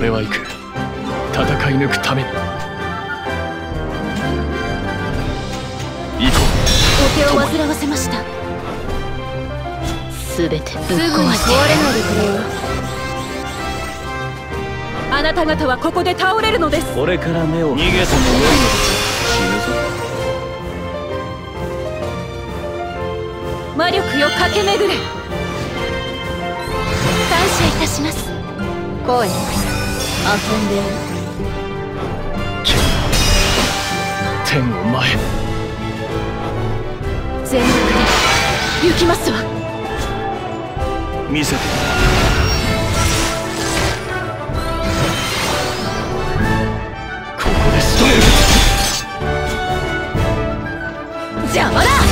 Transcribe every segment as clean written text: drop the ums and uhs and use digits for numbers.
俺は行く。戦い抜くために行こう。 お手を煩わせました。すべてぶっ壊して。すぐに壊れないでくれよ。あなた方はここで倒れるのです。 これから目を逃げてもよい。死ぬぞ。 魔力よ駆け巡れ。感謝いたします。声遊んでやる。 天を前。 全力で行きますわ。 見せて。 ここで仕留める。 邪魔だ。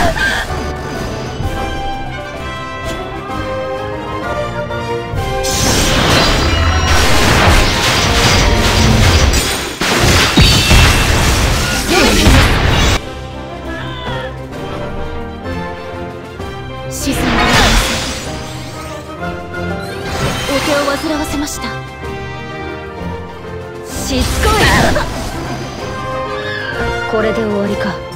沈んでいます。お手を煩わせました。しつこい。これで終わりか。